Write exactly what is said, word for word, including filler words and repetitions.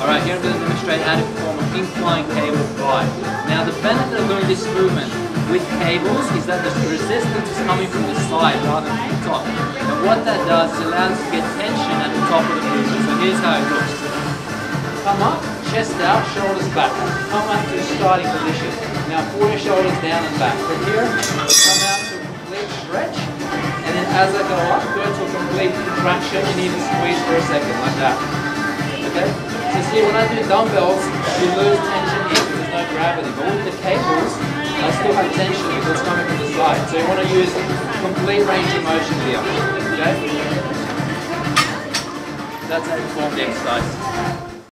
Alright, here I'm going to demonstrate how to perform an incline cable fly. Now the benefit of doing this movement with cables is that the resistance is coming from the side rather than from the top. And what that does is allows us to get tension at the top of the movement. So here's how it looks. Come up, chest out, shoulders back. Come up to the starting position. Now pull your shoulders down and back. From here, come out to a complete stretch. And then as I go up, go to a complete contraction. You need to squeeze for a second, like that. Okay? So see, when I do dumbbells, you lose tension here because there's no gravity. But with the cables, I still have tension because it's coming from the side. So you want to use complete range of motion here. Okay? That's how you perform the exercise.